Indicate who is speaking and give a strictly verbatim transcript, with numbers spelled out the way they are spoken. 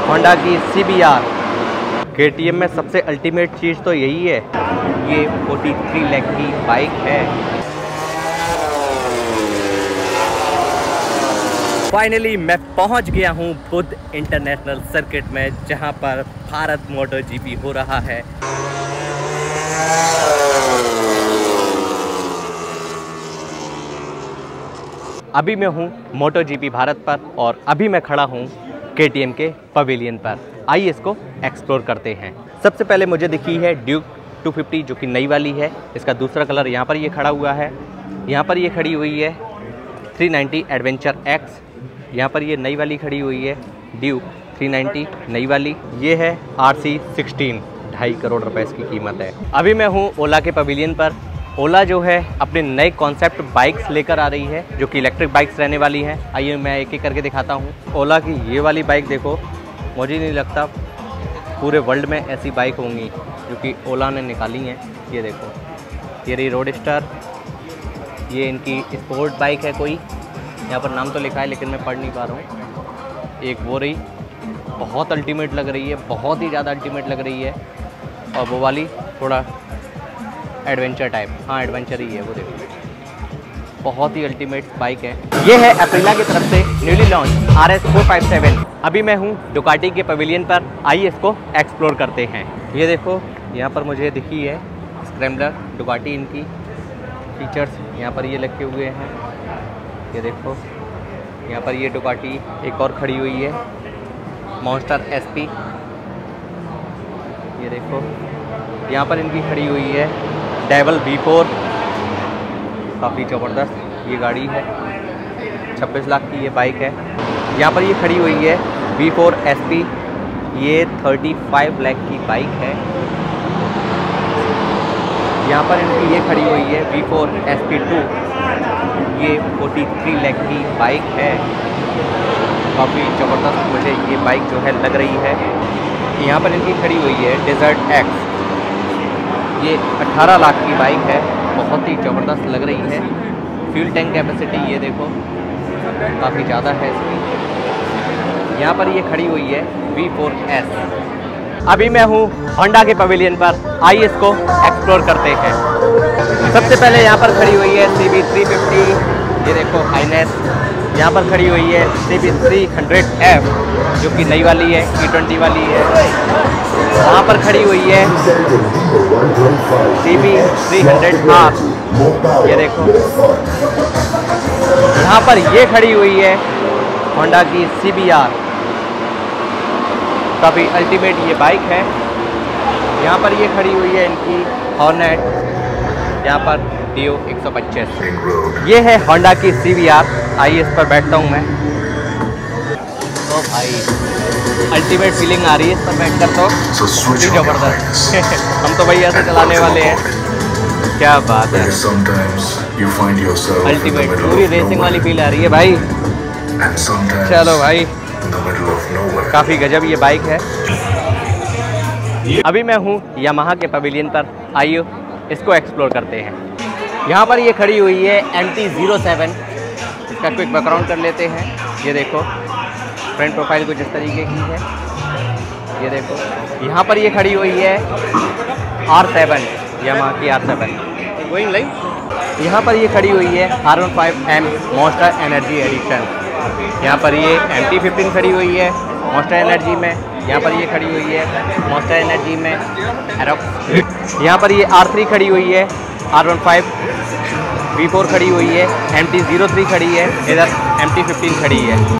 Speaker 1: Honda की C B R. K T M में सबसे अल्टीमेट चीज़ तो यही है, ये तैंतालीस लाख की बाइक है। फाइनली मैं पहुंच गया हूं बुद्ध इंटरनेशनल सर्किट में, जहां पर भारत मोटर जी पी हो रहा है। अभी मैं हूं मोटर जी पी भारत पर और अभी मैं खड़ा हूं के टी एम के पवेलियन पर। आइए इसको एक्सप्लोर करते हैं। सबसे पहले मुझे दिखी है ड्यूक टू फिफ्टी, जो कि नई वाली है। इसका दूसरा कलर यहाँ पर ये खड़ा हुआ है। यहाँ पर ये खड़ी हुई है थ्री नाइंटी एडवेंचर एक्स। यहाँ पर ये नई वाली खड़ी हुई है ड्यूक थ्री नाइंटी नई वाली। ये है आर सी सिक्सटीन, ढाई करोड़ रुपए इसकी कीमत है। अभी मैं हूँ ओला के पवेलियन पर। ओला जो है अपने नए कॉन्सेप्ट बाइक्स लेकर आ रही है, जो कि इलेक्ट्रिक बाइक्स रहने वाली हैं। आइए मैं एक एक करके दिखाता हूँ। ओला की ये वाली बाइक देखो, मुझे नहीं लगता पूरे वर्ल्ड में ऐसी बाइक होंगी जो कि ओला ने निकाली हैं। ये देखो, ये रही रोडस्टर। ये इनकी स्पोर्ट बाइक है कोई, यहाँ पर नाम तो लिखा है लेकिन मैं पढ़ नहीं पा रहा हूँ। एक वो रही, बहुत अल्टीमेट लग रही है, बहुत ही ज़्यादा अल्टीमेट लग रही है। और वो वाली थोड़ा एडवेंचर टाइप, हाँ एडवेंचर ही है वो, देखो बहुत ही अल्टीमेट बाइक है। ये है अप्रिला की तरफ से newly launch R S four five seven. अभी मैं हूँ डुकाटी के पवेलियन पर। आइए इसको एक्सप्लोर करते हैं। ये देखो, यहाँ पर मुझे दिखी है स्क्रैम्बलर डुकाटी। इनकी फीचर्स यहाँ पर ये लगे हुए हैं। ये देखो, यहाँ पर ये डुकाटी एक और खड़ी हुई है, मॉन्स्टर एस पी। ये देखो, यहाँ पर इनकी खड़ी हुई है डेवल वी फोर, काफ़ी ज़बरदस्त ये गाड़ी है। छब्बीस लाख की ये बाइक है। यहाँ पर ये खड़ी हुई है वी फोर एस पी, ये पैंतीस लाख की बाइक है। यहाँ पर इनकी ये खड़ी हुई है V four S P two, ये तैंतालीस लाख की बाइक है। काफ़ी ज़बरदस्त मुझे ये बाइक जो है लग रही है। यहाँ पर इनकी खड़ी हुई है डेजर्ट एक्स, ये अठारह लाख की बाइक है, बहुत ही ज़बरदस्त लग रही है। फ्यूल टैंक कैपेसिटी ये देखो काफ़ी ज़्यादा है इसकी। यहाँ पर ये खड़ी हुई है वी फोर एस। अभी मैं हूँ होंडा के पवेलियन पर। आइए इसको एक्सप्लोर करते हैं। सबसे पहले यहाँ पर खड़ी हुई है सी बी थ्री फिफ्टी। ये देखो हाईनेस। यहाँ पर खड़ी हुई है C B three hundred F, जो कि नई वाली है, ई ट्वेंटी वाली है। वहाँ पर खड़ी हुई है C B three hundred R. ये देखो, यहाँ पर ये खड़ी हुई है होंडा की सी बी आर, काफ़ी अल्टीमेट ये बाइक है। यहाँ पर ये खड़ी हुई है इनकी हॉर्नेट, यहाँ पर डियो एक सौ पच्चीस। ये है होंडा की सी बी आर। आइए इस पर बैठता हूँ मैं। तो भाई अल्टीमेट फीलिंग आ रही है इस पर बैठ कर, तो काफ़ी ज़बरदस्त। हम तो भाई ऐसे चलाने वाले हैं, क्या बात है। अल्टीमेट पूरी रेसिंग वाली फील आ रही है भाई। चलो भाई, काफ़ी गजब ये बाइक है। अभी मैं हूँ यामाहा के पवेलियन पर। आइए इसको एक्सप्लोर करते हैं। यहाँ पर ये खड़ी हुई है एम टी ज़ीरो सेवन। इसका क्विक बैकग्राउंड कर लेते हैं। ये देखो, फ्रंट प्रोफाइल कुछ इस तरीके की है। ये देखो, यहाँ पर ये खड़ी हुई है आर सेवन, यामाहा की आर सेवन गोइंग लाइक। यहाँ पर ये खड़ी हुई है R one five M monster energy edition. यहाँ पर ये एम टी फिफ्टीन खड़ी हुई है मॉन्स्टर एनर्जी में। यहाँ पर ये खड़ी हुई है मॉन्स्टर एनर्जी में एरोक्स। यहाँ पर ये आर थ्री खड़ी हुई है, R one five V four खड़ी हुई है, एम टी ज़ीरो थ्री खड़ी है, इधर एम टी फिफ्टीन खड़ी है।